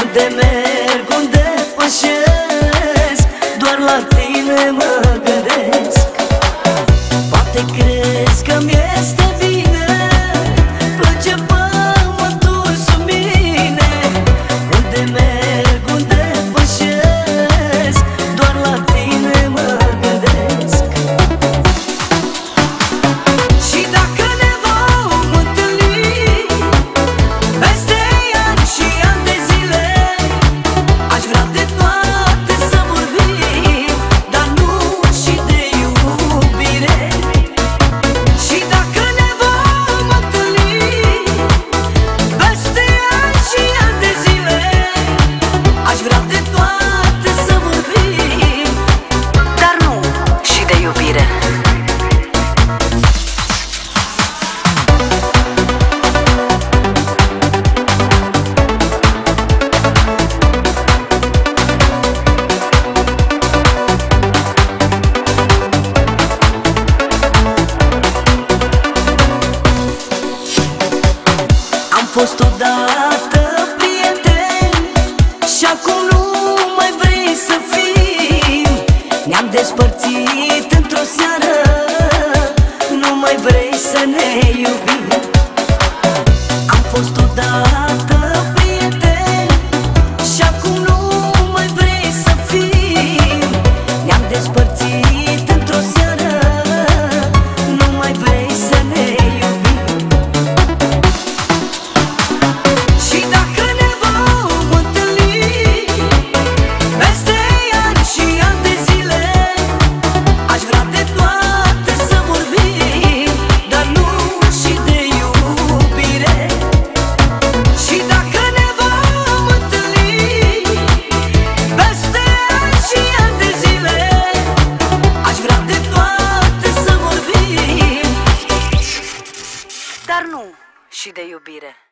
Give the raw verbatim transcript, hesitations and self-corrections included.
Unde merg, unde pășesc, doar la tine mă gândesc. Poate crezi că-mi este bine, plăce pământul sub mine. Unde merg, unde pășesc, doar la tine mă gândesc. Și dacă ne vom întâlni peste ani și ani de zile, aș vrea de toate să vorbim, dar nu și de iubire. Și dacă ne vom întâlni peste ani și ani de zile, aș vrea de toate să vorbim, dar nu și de iubire. Am fost odată prieteni și acum nu mai vrei să fim. Ne-am despărțit într-o seară, nu mai vrei să ne iubim. Am fost odată prieteni și acum nu mai vrei să fim. Ne-am despărțit într-o seară, nu mai vrei să ne iubim. Și dacă ne vom întâlni peste ani și ani de zile, aș vrea de toate să vorbim, dar nu și de iubire. Și dacă ne vom întâlni peste ani și ani de zile, aș vrea de toate să vorbim, Dar nu și de iubire.